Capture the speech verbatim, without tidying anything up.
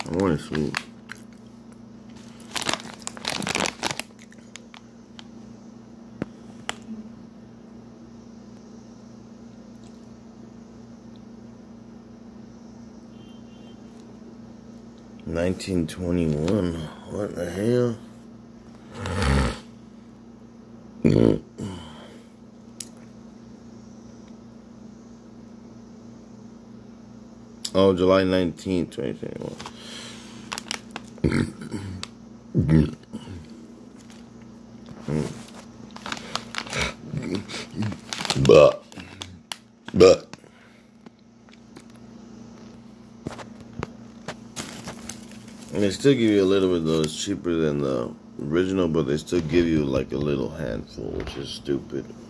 I want to sleep. nineteen twenty-one. What the hell? Oh, July nineteenth, twenty twenty-one. But, but. And they still give you a little bit though. It's cheaper than the original, but they still give you like a little handful, which is stupid.